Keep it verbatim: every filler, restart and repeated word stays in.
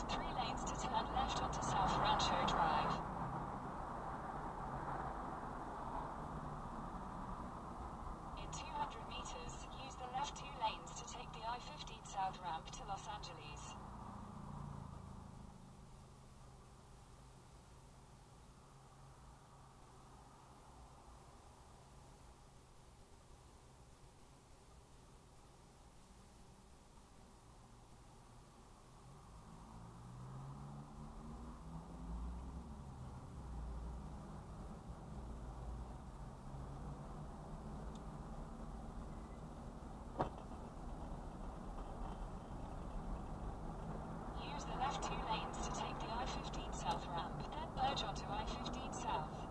three lanes to turn left onto South Rancho Drive. In two hundred meters, use the left two lanes to take the I fifteen South ramp to Los Angeles. Use the left two lanes to take the I fifteen South ramp, then merge onto I fifteen South.